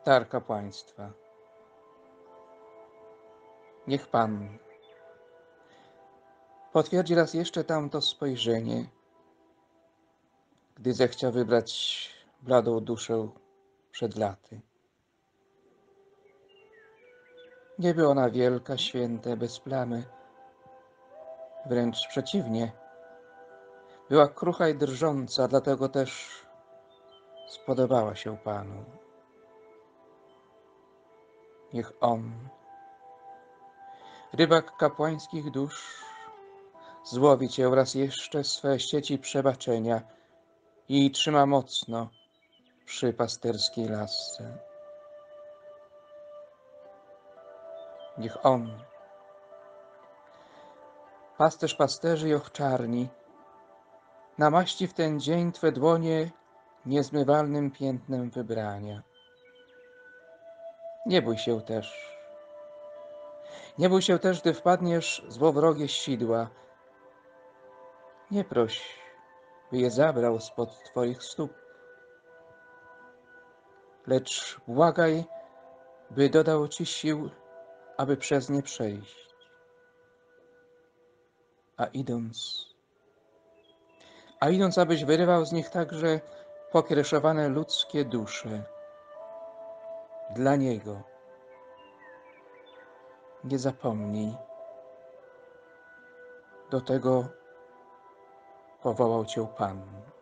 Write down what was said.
Dar kapłaństwa. Niech Pan potwierdzi raz jeszcze tamto spojrzenie, gdy zechciał wybrać bladą duszę przed laty. Nie była ona wielka, święta, bez plamy. Wręcz przeciwnie. Była krucha i drżąca, dlatego też spodobała się Panu. Niech On, rybak kapłańskich dusz, złowi Cię raz jeszcze swe sieci przebaczenia i trzyma mocno przy pasterskiej lasce. Niech On, pasterz pasterzy i owczarni, namaści w ten dzień Twe dłonie niezmywalnym piętnem wybrania. Nie bój się też. Nie bój się też, gdy wpadniesz złowrogie sidła. Nie proś, by je zabrał spod Twoich stóp, lecz błagaj, by dodał Ci sił, aby przez nie przejść. A idąc, abyś wyrywał z nich także pokiereszowane ludzkie dusze. Dla Niego. Nie zapomnij. Do tego powołał Cię Pan.